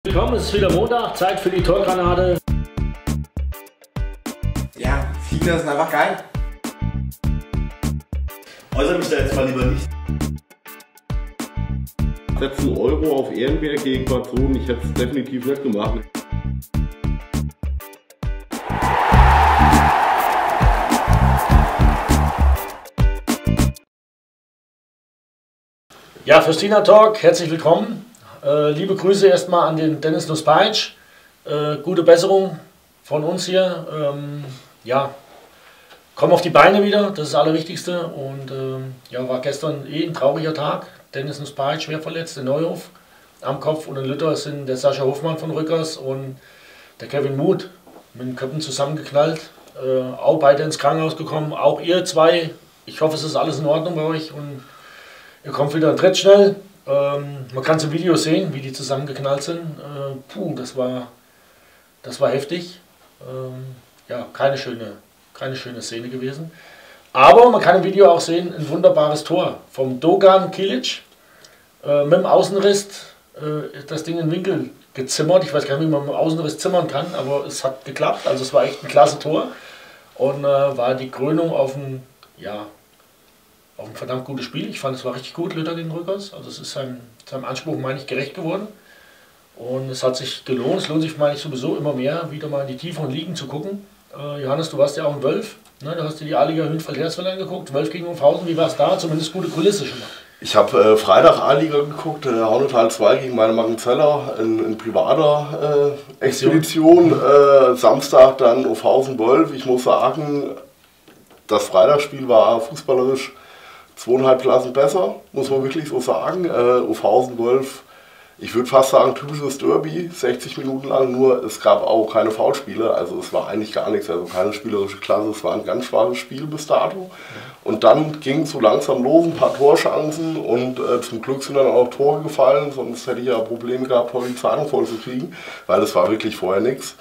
Willkommen, es ist wieder Montag, Zeit für die Torgranate. Ja, Fliegen ist einfach geil. Äußere mich da jetzt mal lieber nicht. Setzen Euro auf Ehrenberg gegen Bad Sohn, ich hätte es definitiv nicht gemacht. Ja, Fürstina Talk, herzlich willkommen. Liebe Grüße erstmal an den Dennis Nuspaic. Gute Besserung von uns hier. Ja, komm auf die Beine wieder, das ist das Allerwichtigste. Und ja, war gestern ein trauriger Tag. Dennis Nuspaic schwer verletzt, der Neuhof am Kopf und in Lütter sind der Sascha Hofmann von Rückers und der Kevin Muth mit den Köpfen zusammengeknallt. Auch beide ins Krankenhaus gekommen, auch ihr zwei. Ich hoffe, es ist alles in Ordnung bei euch und ihr kommt wieder in Tritt schnell. Man kann es im Video sehen, wie die zusammengeknallt sind. Puh, das war heftig. Ja, keine schöne Szene gewesen. Aber man kann im Video auch sehen, ein wunderbares Tor vom Dogan Kilic. Mit dem Außenriss das Ding in den Winkel gezimmert. Ich weiß gar nicht, wie man mit dem Außenriss zimmern kann, aber es hat geklappt. Also es war echt ein klasse Tor. Und war die Krönung auf ein, ja, auch ein verdammt gutes Spiel. Ich fand, es war richtig gut, Lütter gegen Rückers. Also es ist seinem Anspruch, meine ich, gerecht geworden. Und es hat sich gelohnt. Es lohnt sich, meine ich, sowieso immer mehr, wieder mal in die tieferen Ligen zu gucken. Johannes, du warst ja auch in Wölf. Ne? Du hast dir die A-Liga Hünfeld-Hersfeld angeguckt. Wölf gegen Hofhausen, wie war es da? Zumindest gute Kulisse schon mal. Ich habe Freitag A-Liga geguckt, Haunetal 2 gegen meine Maggenzeller in privater Expedition. Samstag dann Hofhausen-Wolf. Ich muss sagen, das Freitagsspiel war fußballerisch 2,5 Klassen besser, muss man wirklich so sagen. Hofhausen-Wolf, ich würde fast sagen, typisches Derby, 60 Minuten lang, nur es gab auch keine Foulspiele, also es war eigentlich gar nichts, also keine spielerische Klasse, es war ein ganz schwaches Spiel bis dato. Und dann ging es so langsam los, ein paar Torchancen und zum Glück sind dann auch Tore gefallen, sonst hätte ich ja Probleme gehabt, heute die Zeitung voll zu kriegen, weil es war wirklich vorher nichts.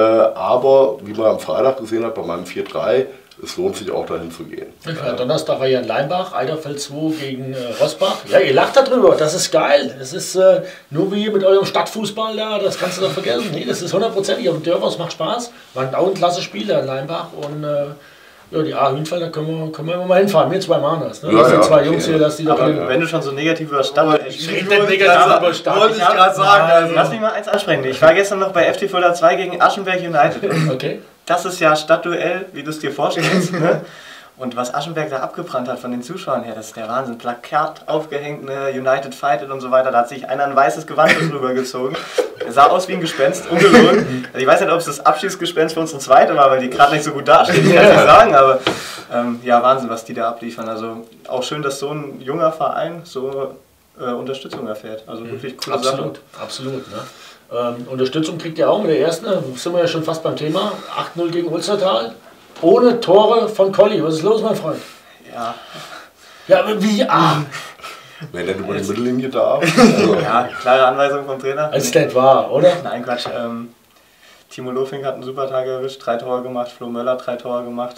Aber wie man am Freitag gesehen hat, bei meinem 4-3, es lohnt sich auch dahin zu gehen. Ja, Donnerstag war ja in Leimbach, Eiderfeld 2 gegen Rossbach. Ja, ihr lacht darüber, das ist geil. Das ist nur wie mit eurem Stadtfußball da, das kannst du doch vergessen. Nee, das ist 100%ig auf dem Dörfer, es macht Spaß. War auch ein klasse Spiel da in Leimbach und ja, die A-Hünfeld, da können wir immer mal hinfahren. Wir zwei machen das. Ne? Ja, das sind ja, zwei Jungs hier, dass die da Aber wenn du schon so negativ über Stadt ich rede nicht negativ über Stadt. Wollte ich gerade sagen. Also. Lass mich mal eins ansprechen. Ich war gestern noch bei FT Fulda 2 gegen Aschenberg United. Okay. Das ist ja Stadtduell, wie du es dir vorstellst. Ne? Und was Aschenberg da abgebrannt hat von den Zuschauern her, das ist der Wahnsinn. Plakat aufgehängt, ne? United fightet und so weiter. Da hat sich einer ein weißes Gewand drüber gezogen. Er sah aus wie ein Gespenst, ungelogen. Also ich weiß nicht, ob es das Abschiedsgespenst für unsere zweite war, weil die gerade nicht so gut dastehen, kann ich nicht sagen. Aber ja, Wahnsinn, was die da abliefern. Also auch schön, dass so ein junger Verein so Unterstützung erfährt. Also wirklich coole Sache. Absolut. Ne? Unterstützung kriegt ihr auch mit der ersten, da sind wir ja schon fast beim Thema. 8-0 gegen Ulstertal. Ohne Tore von Colli. Was ist los, mein Freund? Ja. Ja, aber wie? Wenn denn über die Mittellinie da? Also, ja, klare Anweisung vom Trainer. Als das war, oder? Nein, Quatsch. Timo Lofing hat einen super Tag erwischt, 3 Tore gemacht, Flo Möller 3 Tore gemacht.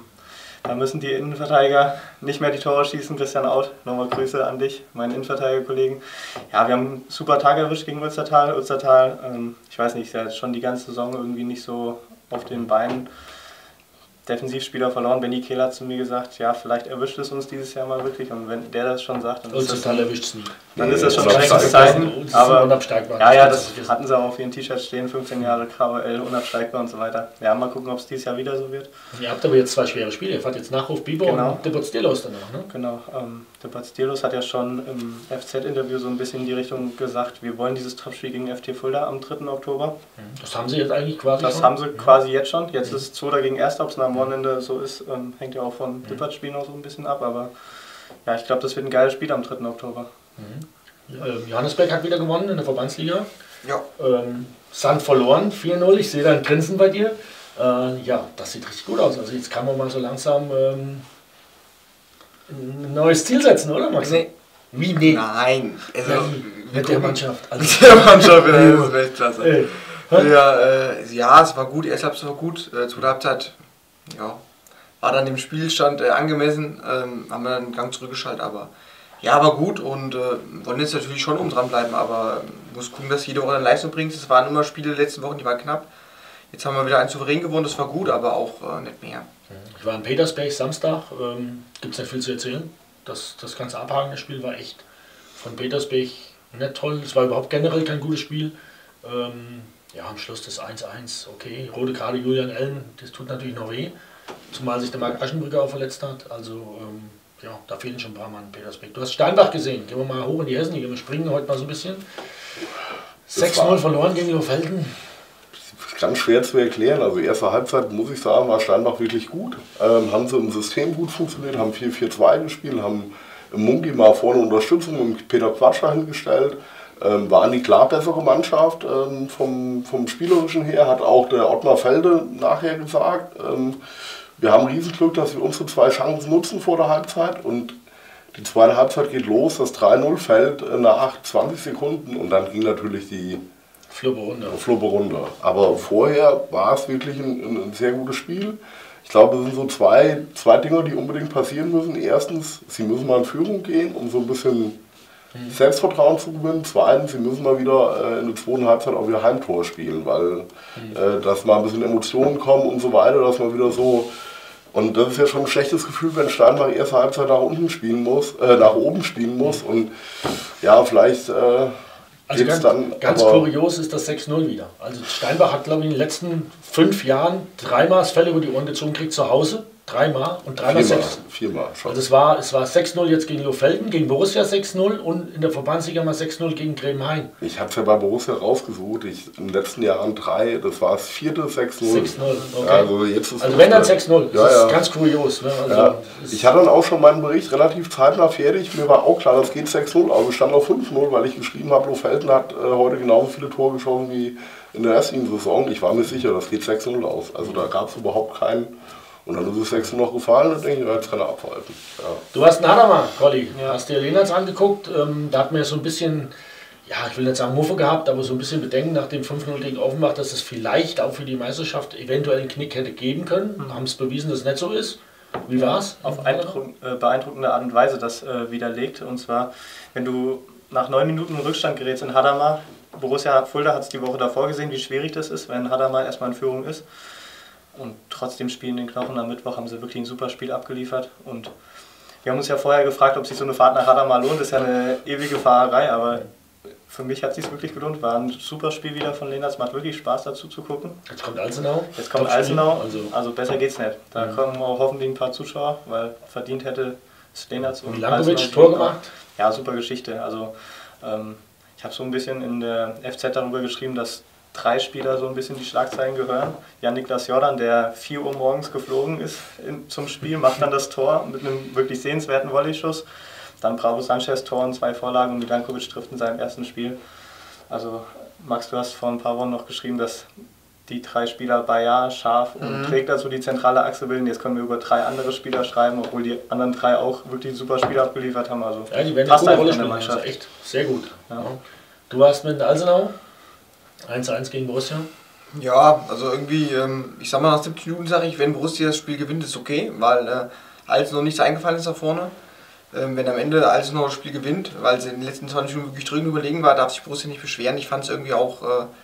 Da müssen die Innenverteidiger nicht mehr die Tore schießen. Christian Out, nochmal Grüße an dich, meinen Innenverteidigerkollegen. Ja, wir haben einen super Tag erwischt gegen Ulstertal. Ich weiß nicht, der hat schon die ganze Saison irgendwie nicht so auf den Beinen. Defensivspieler verloren. Benny Kehl hat zu mir gesagt, ja, vielleicht erwischt es uns dieses Jahr mal wirklich. Und wenn der das schon sagt, dann ist das erwischt es nie. Dann ist das schon ein schlechtes Zeichen. Aber ja, das ist hatten sie auch auf ihren T-Shirts stehen, 15 Jahre KWL, unabsteigbar und so weiter. Ja, mal gucken, ob es dieses Jahr wieder so wird. Ihr habt aber jetzt 2 schwere Spiele. Ihr fahrt jetzt Nachruf Biber und Depotsdelos danach, ne? Genau. Depotsdelos hat ja schon im FZ-Interview so ein bisschen in die Richtung gesagt, wir wollen dieses Topspiel gegen FT Fulda am 3. Oktober. Das haben sie jetzt eigentlich quasi Das haben sie quasi jetzt schon. Jetzt ist es 2. gegen 1. Ob es am Wochenende so ist, hängt ja auch von Depots-Spiel noch so ein bisschen ab. Aber ja, ich glaube, das wird ein geiles Spiel am 3. Oktober. Johannesberg hat wieder gewonnen in der Verbandsliga. Ja. Sand verloren, 4-0. Ich sehe da ein Grinsen bei dir. Ja, das sieht richtig gut aus. Also jetzt kann man mal so langsam ein neues Ziel setzen, oder Max? Nee. Wie? Nee. Nein. Also, mit der Mannschaft. Also, Mit der Mannschaft in der Weltklasse. Ja, es war gut. Erste Halbzeit war gut. Zweite Halbzeit, ja, war dann dem Spielstand angemessen. Haben wir dann einen Gang zurückgeschaltet, aber Ja, war gut und wollen jetzt natürlich schon oben dran bleiben, aber muss gucken, dass jede Woche eine Leistung bringt. Es waren immer Spiele der letzten Wochen, die waren knapp. Jetzt haben wir wieder einen souverän gewonnen, das war gut, aber auch nicht mehr. Ich war in Petersberg Samstag, gibt es nicht viel zu erzählen. Das ganze abhakende Spiel war echt von Petersberg nicht toll. Es war überhaupt generell kein gutes Spiel. Ja, am Schluss das 1-1, okay. Rote Karte Julian Ellen, das tut natürlich noch weh. Zumal sich der Marc Aschenbrücker auch verletzt hat. Also ja, da fehlen schon ein paar Mann in Petersberg. Du hast Steinbach gesehen. Gehen wir mal hoch in die Hessen, wir springen heute mal so ein bisschen. 6-0 verloren gegen Lohfelden. Ganz schwer zu erklären. Also erste Halbzeit, muss ich sagen, war Steinbach wirklich gut. Haben sie im System gut funktioniert, haben 4-4-2 gespielt, haben im Munki mal vorne Unterstützung mit Peter Quatscher hingestellt. Waren die klar bessere Mannschaft vom Spielerischen her, hat auch der Ottmar Felde nachher gesagt. Wir haben Riesenglück, dass wir unsere 2 Chancen nutzen vor der Halbzeit und die zweite Halbzeit geht los, das 3-0 fällt nach 20 Sekunden und dann ging natürlich die Fluppe runter. Aber vorher war es wirklich ein sehr gutes Spiel. Ich glaube, es sind so zwei Dinge, die unbedingt passieren müssen. Erstens, sie müssen mal in Führung gehen, um so ein bisschen Selbstvertrauen zu gewinnen. Zweitens, sie müssen mal wieder in der zweiten Halbzeit auch wieder Heimtor spielen, weil dass mal ein bisschen Emotionen kommen und so weiter, dass man wieder so. Und das ist ja schon ein schlechtes Gefühl, wenn Steinbach erste Halbzeit nach oben spielen muss, nach oben spielen muss. Und ja, vielleicht also ganz kurios ist das 6-0 wieder. Also Steinbach hat, glaube ich, in den letzten 5 Jahren 3-mal das Fell über die Ohren gezogen, kriegt zu Hause. 3-mal und 3-mal 6. 4-mal schon. Also es war 6-0 jetzt gegen Lohfelden, gegen Borussia 6-0 und in der Verbandsliga mal 6-0 gegen Grevenhain. Ich habe es ja bei Borussia rausgesucht. In den letzten Jahren 3, das war das 4. 6-0. 6-0, okay. Also, jetzt ist wenn dann 6-0, das ist ganz kurios. Ne? Also ja. Ich hatte dann auch schon meinen Bericht relativ zeitnah fertig. Mir war auch klar, das geht 6-0, aber es stand auf 5-0, weil ich geschrieben habe, Lohfelden hat heute genauso viele Tore geschossen wie in der ersten Saison. Ich war mir sicher, das geht 6-0 aus. Also da gab es überhaupt keinen. Und dann ist es 6 noch gefallen und denke ich, jetzt kann er abhalten. Ja. Du hast einen Hadamar, Colli. Ja. Hast dir Lehnertz angeguckt. Da hat mir so ein bisschen, ja, ich will nicht sagen Muffe gehabt, aber so ein bisschen Bedenken nach dem 5-0 gegen Offenbach, dass es vielleicht auch für die Meisterschaft eventuell einen Knick hätte geben können. Haben es bewiesen, dass es nicht so ist. Wie war es? Auf beeindruckende Art und Weise das widerlegt. Und zwar, wenn du nach 9 Minuten Rückstand gerätst in Hadamar, Borussia Fulda hat es die Woche davor gesehen, wie schwierig das ist, wenn Hadamar erstmal in Führung ist. Und trotzdem spielen den Knochen am Mittwoch, haben sie wirklich ein super Spiel abgeliefert. Und wir haben uns ja vorher gefragt, ob sich so eine Fahrt nach Hadamar lohnt. Das ist ja eine ewige Fahrerei, aber für mich hat es sich wirklich gelohnt. War ein super Spiel wieder von Lehnertz, macht wirklich Spaß dazu zu gucken. Jetzt kommt Alzenau. Also besser geht's nicht. Da kommen auch hoffentlich ein paar Zuschauer, weil verdient hätte es Lehnertz. Und Lankovic Tor gemacht? Ja, super Geschichte. Also ich habe so ein bisschen in der FZ darüber geschrieben, dass 3 Spieler so ein bisschen die Schlagzeilen gehören. Jan-Niklas Jordan, der 4 Uhr morgens geflogen ist zum Spiel, macht dann das Tor mit einem wirklich sehenswerten Volleyschuss. Dann Bravo Sanchez Tor und 2 Vorlagen und Milankovic trifft in seinem ersten Spiel. Also Max, du hast vor ein paar Wochen noch geschrieben, dass die 3 Spieler Bayer, Scharf und Träg dazu die zentrale Achse bilden. Jetzt können wir über 3 andere Spieler schreiben, obwohl die anderen 3 auch wirklich super Spiele abgeliefert haben. Also ja, die werden eine gute Rolle spielen, also echt sehr gut. Ja. Du warst mit Alzenau? 1-1 gegen Borussia? Ja, also irgendwie, ich sag mal, nach 70 Minuten sage ich, wenn Borussia das Spiel gewinnt, ist okay, weil Alzenau nichts eingefallen ist da vorne. Wenn am Ende Alzenau das Spiel gewinnt, weil sie in den letzten 20 Minuten wirklich drückend überlegen war, darf sich Borussia nicht beschweren. Ich fand es irgendwie auch,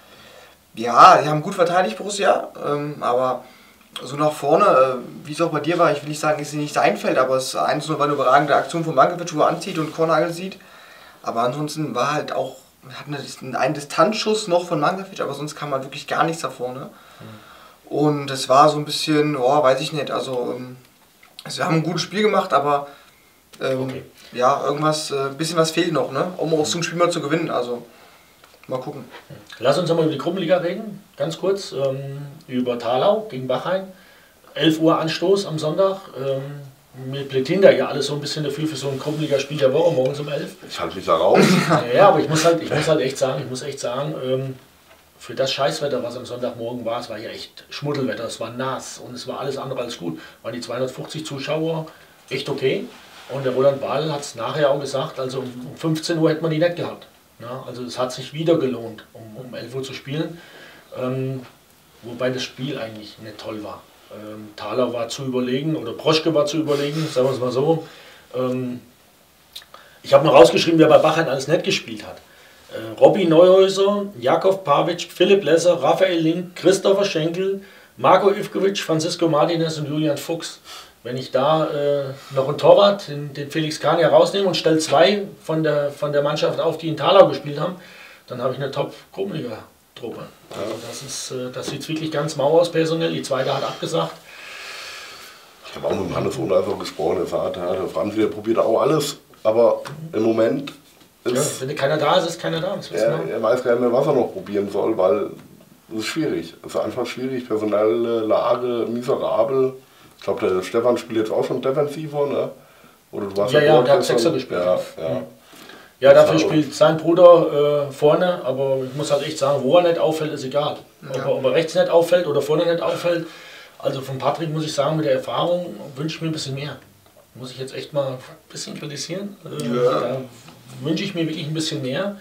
ja, sie haben gut verteidigt, Borussia, aber so nach vorne, wie es auch bei dir war, ich will nicht sagen, dass sie nicht einfällt, aber es 1-0 war eine überragende Aktion von Mankiewicz, wo er anzieht und Kornagel sieht. Aber ansonsten war halt auch, hat einen Distanzschuss noch von Mankiewicz, aber sonst kam halt wirklich gar nichts da vorne. Und es war so ein bisschen, oh, weiß ich nicht, also wir haben ein gutes Spiel gemacht, aber okay. Ja, irgendwas, bisschen was fehlt noch, ne? Um auch so ein Spiel mal zu gewinnen, also mal gucken. Lass uns nochmal über die Gruppenliga reden, ganz kurz, über Thalau gegen Bachheim. 11 Uhr Anstoß am Sonntag. Wir plädieren da ja alles so ein bisschen dafür für so ein Gruppenligaspiel der Woche, morgens um 11. Ich halte mich da raus. Ja, aber ich muss echt sagen, für das Scheißwetter, was am Sonntagmorgen war, es war ja echt Schmuddelwetter, es war nass und es war alles andere als gut. Waren die 250 Zuschauer echt okay. Und der Roland Wahl hat es nachher auch gesagt, also um 15 Uhr hätte man die nicht gehabt. Ja, also es hat sich wieder gelohnt, um 11 Uhr zu spielen. Wobei das Spiel eigentlich nicht toll war. Thalau war zu überlegen oder Broschke war zu überlegen, sagen wir es mal so. Ich habe noch rausgeschrieben, wer bei Bachheim alles nicht gespielt hat. Robby Neuhäuser, Jakov Pavic, Philipp Lesser, Raphael Link, Christopher Schenkel, Marco Ivkovic, Francisco Martinez und Julian Fuchs. Wenn ich da noch einen Torwart, den Felix Kahn rausnehme und stelle 2 von der Mannschaft auf, die in Thalau gespielt haben, dann habe ich eine Top-Gruppenliga-Truppe. Also das sieht wirklich ganz mau aus personell. Die zweite hat abgesagt. Ich habe auch mit dem Hannes Unheiser gesprochen, der Vater, der Franz, der probiert auch alles, aber im Moment ist... Ja, wenn keiner da ist, ist keiner da. Er weiß gar nicht mehr, was er noch probieren soll, weil es ist schwierig. Es ist einfach schwierig, personelle Lage, miserabel. Ich glaube, der Stefan spielt jetzt auch schon defensiver, ne? Oder du warst ja, der hat Sechser gespielt. Ja, dafür spielt sein Bruder vorne, aber ich muss halt echt sagen, wo er nicht auffällt, ist egal. Ja. Ob er rechts nicht auffällt oder vorne nicht auffällt. Also von Patrick muss ich sagen, mit der Erfahrung wünsche ich mir ein bisschen mehr. Muss ich jetzt echt mal ein bisschen kritisieren. Da wünsche ich mir wirklich ein bisschen mehr.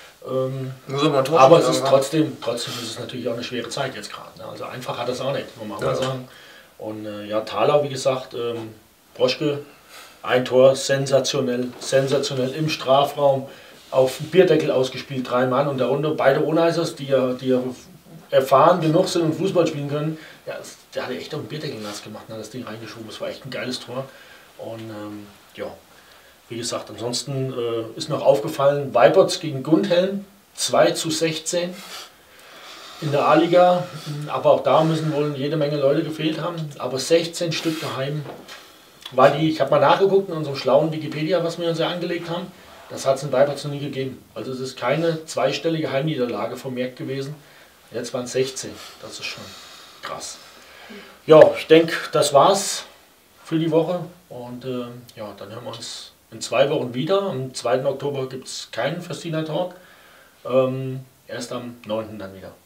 Aber es ist trotzdem ist es natürlich auch eine schwere Zeit jetzt gerade. Ne? Also einfach hat es auch nicht, muss man mal sagen. Und Thalau, wie gesagt, Broschke, ein Tor, sensationell im Strafraum, auf den Bierdeckel ausgespielt, 3 Mann und darunter beide Unheisers, die ja erfahren genug sind und Fußball spielen können. Ja, der hat echt auf den Bierdeckel nass gemacht, hat das Ding reingeschoben. Das war echt ein geiles Tor. Und wie gesagt, ansonsten ist noch aufgefallen, Weiberts gegen Gundhelm, 2:16 in der A-Liga. Aber auch da müssen wohl jede Menge Leute gefehlt haben. Aber 16 Stück daheim. Ich habe mal nachgeguckt in unserem schlauen Wikipedia, was wir uns ja angelegt haben. Das hat es in Weiberts noch nie gegeben. Also es ist keine zweistellige Heimniederlage vermerkt gewesen. Jetzt waren es 16. Das ist schon krass. Ja, ich denke, das war's für die Woche. Und dann hören wir uns in 2 Wochen wieder. Am 2. Oktober gibt es keinen Festina Talk. Erst am 9. dann wieder.